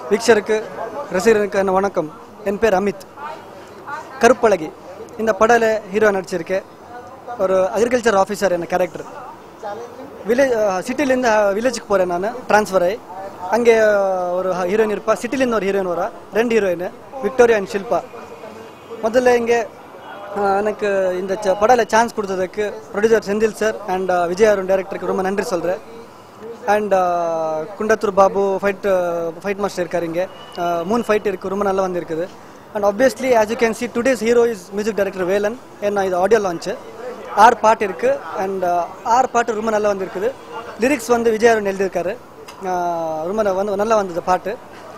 வீக்ஷருக்கு ரசிகருக்கு என்ன வணக்கம். என் பேர் அமித். கருப்பழகி இந்த படல ஹீரோ நடிச்சிருக்கேன். ஒரு அக்ரிகல்ச்சர் ஆஃபீஸர் என்ன கேரக்டர். வில்லேஜ் சிட்டிலேருந்து வில்லேஜுக்கு போகிறேன் நான் ட்ரான்ஸ்ஃபர் ஆகி. அங்கே ஒரு ஹீரோயின் இருப்பா, சிட்டிலேருந்து ஒரு ஹீரோயின் வரா, 2 ஹீரோயின் விக்டோரியா அண்ட் ஷில்பா. முதல்ல இங்கே எனக்கு இந்த படத்தில் சான்ஸ் கொடுத்ததுக்கு producer Senthil sir and Vijay Arun டைரக்டருக்கு ரொம்ப நன்றி சொல்கிறேன். And Kundathur Babu fight master இருக்கார். இங்கே 3 ஃபைட் இருக்குது, ரொம்ப நல்லா வந்திருக்குது. And obviously as you can see today's hero is music director Velan. ஏன்னா இது ஆடியோ லான்ச்சு 6 பாட்டு இருக்குது. அண்ட் 6 பாட்டு ரொம்ப நல்லா வந்திருக்குது. லிரிக்ஸ் வந்து விஜய் அருண் எழுதியிருக்காரு, ரொம்ப நல்லா வந்தது பாட்டு.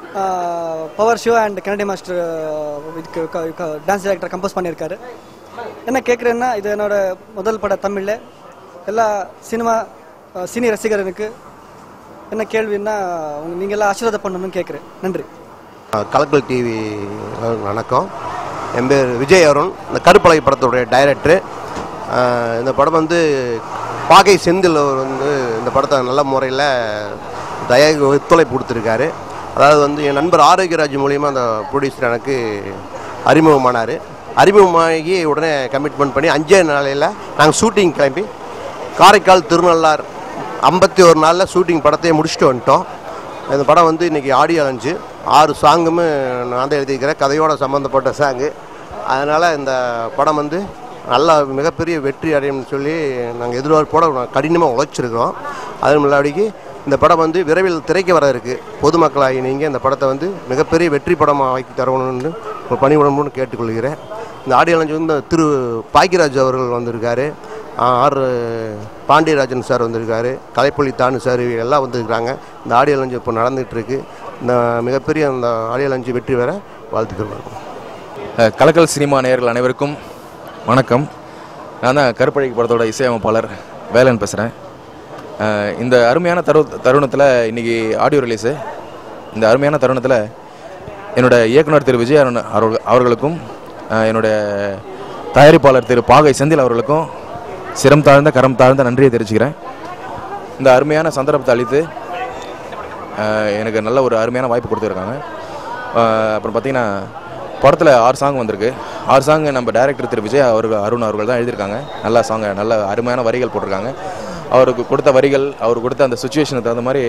Power show and Kennedy master இதுக்கு டான்ஸ் டைரக்டர் கம்போஸ் பண்ணியிருக்காரு. என்ன கேட்குறேன்னா, இது என்னோட முதல் படம் தமிழில். எல்லா சினி ரசிகர்களுக்கு என்ன கேள்வின்னா, நீங்கள்லாம் ஆசீர்வாதம் பண்ணணும்னு கேட்குறேன். நன்றி. கலக்கல் டிவி வணக்கம். என் பேர் விஜய் அருண். இந்த கருப்பழகி படத்துடைய டைரக்டரு. இந்த படம் வந்து பாகை செந்தில் வந்து இந்த படத்தை நல்ல முறையில் ஒத்துழைப்பு கொடுத்துருக்காரு. அதாவது வந்து என் நண்பர் ஆரோக்கியராஜ் மூலியமாக அந்த ப்ரொடியூசர் எனக்கு அறிமுகமானார். அறிமுகமாகி உடனே கமிட்மெண்ட் பண்ணி 5 நாளையில் நாங்கள் ஷூட்டிங் கிளம்பி காரைக்கால் திருநள்ளார் 51 நாளில் ஷூட்டிங் படத்தையே முடிச்சுட்டு வந்துட்டோம். இந்த படம் வந்து இன்றைக்கி ஆடியோ லான்ச்சு. 6 சாங்குமே நான் தான் எழுதிக்கிறேன், கதையோடு சம்மந்தப்பட்ட சாங்கு. அதனால் இந்த படம் வந்து நல்லா மிகப்பெரிய வெற்றி அடையும்னு சொல்லி நாங்கள் எதிர்பார்ப்போடு கடினமாக உழைச்சிருக்கிறோம். அது முன்னாடிக்கு இந்த படம் வந்து விரைவில் திரைக்கு வர இருக்குது. பொதுமக்களாகி நீங்கள் இந்த படத்தை வந்து மிகப்பெரிய வெற்றி படமாக ஆக்கி தரணும்னு பணிவுடம்புன்னு கேட்டுக்கொள்கிறேன். இந்த ஆடியோ லான்ச் வந்து திரு பாக்கியராஜ் அவர்கள் வந்திருக்காரு, பாண்டியராஜன் சார் வந்திருக்காரு, கலைப்பள்ளி தானு சார் எல்லாம் வந்திருக்கிறாங்க. இந்த ஆடியோ லான்ச் இப்போ நடந்துகிட்ருக்கு. இந்த மிகப்பெரிய அந்த ஆடியோ லான்ச் வெற்றி பெற வாழ்த்துக்கள். கலக்கல் சினிமா நேயர்கள் அனைவருக்கும் வணக்கம். நான் தான் கருப்பழகி படத்தோட இசையமைப்பாளர் வேலன் பேசுகிறேன். இந்த அருமையான தருணத்தில் இன்றைக்கி ஆடியோ ரிலீஸு. இந்த அருமையான தருணத்தில் என்னோடய இயக்குனர் திரு விஜய் அருண் அவர்களுக்கும் என்னுடைய தயாரிப்பாளர் திரு பாகை செந்தில் அவர்களுக்கும் சிரம் தாழ்ந்த கரம் தாழ்ந்த நன்றியை தெரிவிச்சுக்கிறேன். இந்த அருமையான சந்தர்ப்பத்தை அளித்து எனக்கு நல்ல ஒரு அருமையான வாய்ப்பு கொடுத்துருக்காங்க. அப்புறம் பார்த்திங்கன்னா படத்தில் 6 சாங் வந்திருக்கு. 6 சாங் நம்ம டைரக்டர் திரு விஜய் அருண் அவர்கள் தான் எழுதியிருக்காங்க. நல்ல சாங், நல்ல அருமையான வரிகள் போட்டிருக்காங்க. அவருக்கு கொடுத்த வரிகள், அவர் கொடுத்த அந்த சுச்சுவேஷனுக்கு தகுந்த மாதிரி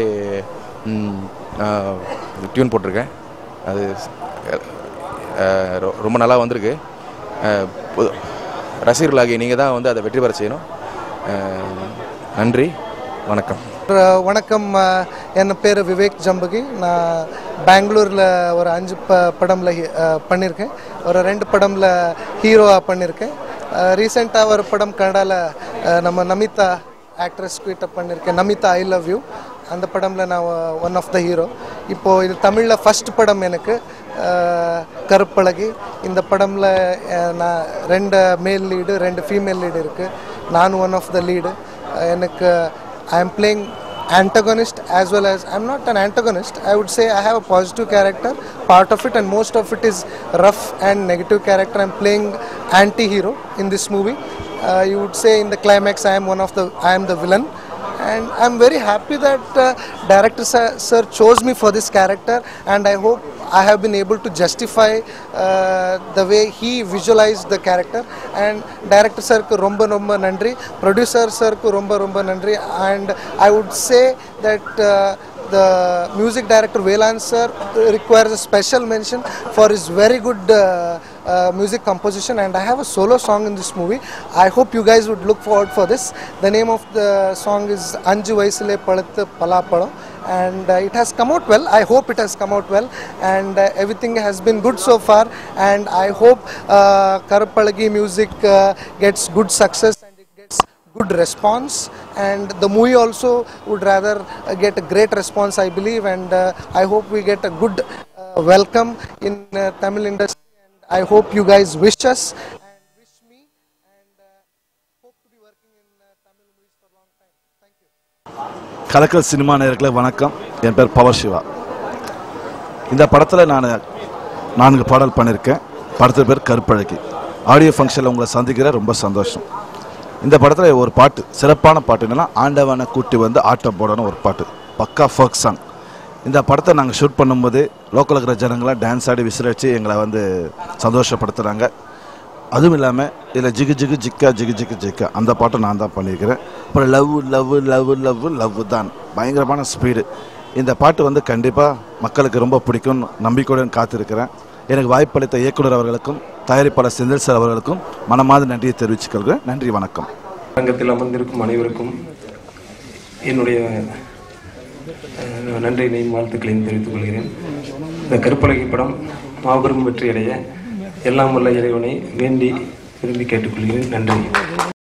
டியூன் போட்டிருக்கேன். அது ரொம்ப நல்லா வந்திருக்கு. ரசிகர்களாகி நீங்கள் தான் வந்து அதை வெற்றி பெற செய்யணும். நன்றி, வணக்கம். வணக்கம். என் பேர் விவேக் ஜம்பகி. நான் பெங்களூரில் ஒரு 5 படமில் பண்ணியிருக்கேன். ஒரு 2 படமில் ஹீரோவாக பண்ணியிருக்கேன். ரீசெண்டாக ஒரு படம் கனடாவில் நம்ம நமிதா ஆக்ட்ரஸ் கிட்ட பண்ணியிருக்கேன், நமிதா ஐ லவ் யூ. அந்த படமில் நான் ஒன் ஆஃப் த ஹீரோ. இப்போது இது தமிழில் ஃபஸ்ட் படம் எனக்கு, கருப்பழகி. இந்த படமில் நான் 2 மேல் லீடு 2 ஃபீமேல் லீடு இருக்குது. நான் ஒன் ஆஃப் த லீடு. எனக்கு I am playing antagonist as well as I am not an antagonist. I would say I have a positive character, part of it, and most of it is rough and negative character. I am playing anti-hero in this movie. You would say in the climax I am the villain, and I am very happy that director sir chose me for this character, and I hope I have been able to justify the way he visualized the character. And director sir ku romba nandri, producer sir ku romba nandri, and I would say that the music director Velan sir requires a special mention for his very good music composition, and I have a solo song in this movie. I hope you guys would look forward for this. The name of the song is Anju Vaisile Palathu Palapalo, and it has come out well. I hope it has come out well, and everything has been good so far, and I hope Karappalagi music gets good success and it gets good response, and the movie also would rather get a great response, I believe, and I hope we get a good welcome in Tamil industry, and I hope you guys wish us and wish me, and hope to be working in Tamil movies for a long time. Thank you. கலக்கல் cinema நேயர்களே வணக்கம். என் பேர் power Siva. இந்த படத்தில் நான் 4 பாடல் பண்ணியிருக்கேன். படத்து பேர் கருப்பழகி. ஆடியோ ஃபங்க்ஷனில் உங்களை சந்திக்கிற ரொம்ப சந்தோஷம். இந்த படத்தில் ஒரு பாட்டு, சிறப்பான பாட்டு என்னென்னா, ஆண்டவனை கூட்டி வந்து ஆட்டம் போடணும் ஒரு பாட்டு, பக்கா ஃபோக் சாங். இந்த படத்தை நாங்கள் ஷூட் பண்ணும்போது லோக்கல் இருக்கிற ஜனங்களாம் டான்ஸ் ஆடி விசிலடிச்சு எங்களை வந்து சந்தோஷப்படுத்துகிறாங்க. அதுவும் இல்லாமல் இதில் ஜிகு ஜிகு ஜிக்கா ஜிகு ஜிகு ஜிக்கா அந்த பாட்டை நான் தான் பண்ணியிருக்கிறேன். அப்புறம் love love love love love தான் பயங்கரமான ஸ்பீடு. இந்த பாட்டு வந்து கண்டிப்பாக மக்களுக்கு ரொம்ப பிடிக்கும் நம்பிக்கையுடன் காத்திருக்கிறேன். எனக்கு வாய்ப்பளித்த இயக்குனர் அவர்களுக்கும் தயாரிப்பாளர் செந்தில் சார் அவர்களுக்கும் மனமார்ந்த நன்றியை தெரிவித்துக்கொள்கிறேன். நன்றி, வணக்கம். அரங்கத்தில் அமர்ந்திருக்கும் அனைவருக்கும் என்னுடைய நன்றியினையும் வாழ்த்துக்களையும் தெரிவித்துக் கொள்கிறேன். இந்த கருப்பழகி படம் மாபெரும் வெற்றியடைய எல்லாம் வல்ல இறைவனை வேண்டி விரும்பி கேட்டுக்கொள்கிறேன். நன்றி.